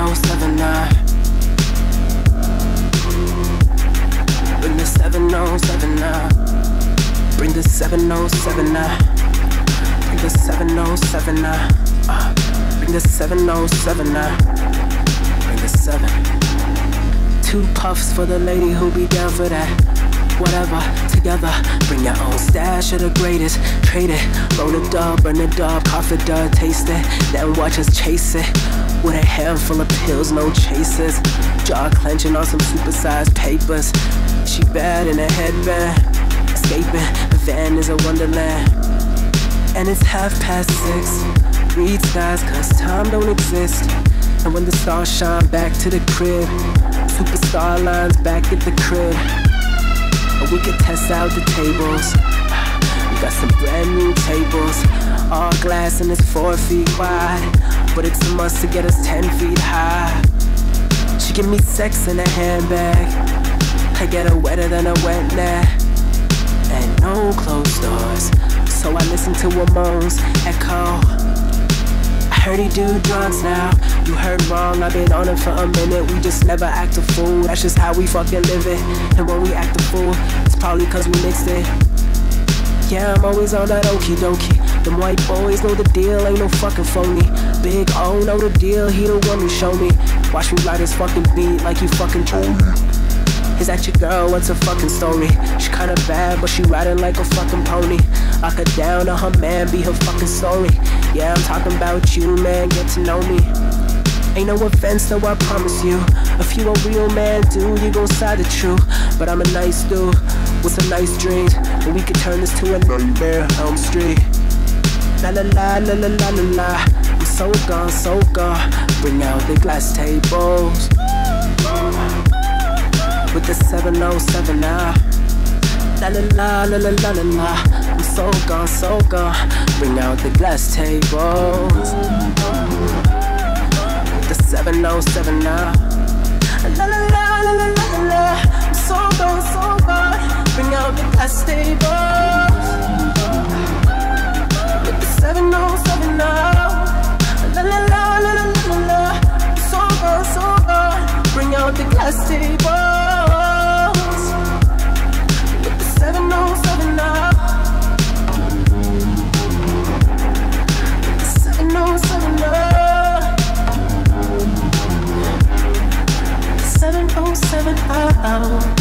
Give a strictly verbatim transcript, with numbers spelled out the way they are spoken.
oh seven nine. Bring the seven oh seven nine. Bring the seven oh seven nine. Bring the seven oh seven nine. Uh, bring the seven oh seven nine. Bring the seven. Two puffs for the lady who be down for that. Whatever, together, bring your own stash of the greatest. Trade it, roll it up, burn it up, cough it up, taste it. Then watch us chase it. With a handful of pills, no chasers. Jaw clenching on some supersized papers. She bad in a headband. Escaping, the van is a wonderland. And it's half past six. Read skies cause time don't exist. And when the stars shine back to the crib, superstar lines back at the crib. Or we could test out the tables. We got some brand new tables. All glass and it's four feet wide. But it's a must to get us ten feet high. She give me sex in a handbag. I get her wetter than a wet nap. And no closed doors, so I listen to her moans echo. I heard he do drugs now. You heard wrong, I've been on it for a minute. We just never act a fool, that's just how we fucking live it. And when we act a fool, it's probably cause we mixed it. Yeah, I'm always on that okie dokie. Them white boys know the deal, ain't no fucking phony. Big O know the deal, he the one who show me. Watch me ride his fucking beat like you fucking told me. Is that your girl? What's her fucking story? She kinda bad, but she riding like a fucking pony. Lock her down on her man, be her fucking story. Yeah, I'm talking about you, man, get to know me. Ain't no offense though, I promise you. If you a real man, dude, you gon' side the truth. But I'm a nice dude, with some nice dreams. And we could turn this to a nightmare, Elm Street. La la la la la la la la. I'm so gone, so gone. Bring out the glass tables. With the seven oh seven now. La la la la la la la la. I'm so gone, so gone. Bring out the glass tables. With the seven oh seven now. La la la la la la la. I'm so gone, so gone. Bring out the glass tables. With the seven oh seven now. La la la la la la la. I'm so gone, so gone. Bring out the glass tables. seven oh seven now. seven oh seven now. seven oh seven now.